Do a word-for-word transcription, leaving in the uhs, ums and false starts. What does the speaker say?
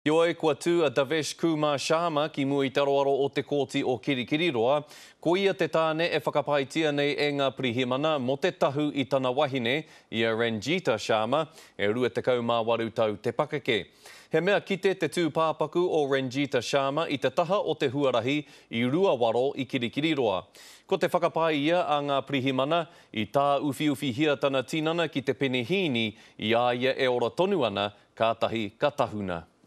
Heoi kua tū a Davesh Kumar Sharma ki mua i te aroaro o Te Kooti o Kirikiriroa. Koia te tane e whakapaetia nei e ngā pirihimana mo te tahu i tana wahine i a Ranjeeta Sharma e rua te kaumāwaru tau te pakeke. He mea kite te tupapaku o Ranjeeta Sharma i te taha o te huarahi i Ruawaro i Kirikiriroa. Ko te whakapaetia a ngā pirihimana i taa-uwhi-uwhihia tana tinana ki te penehiini i aia e ora tonu ana katahi ka tahuna.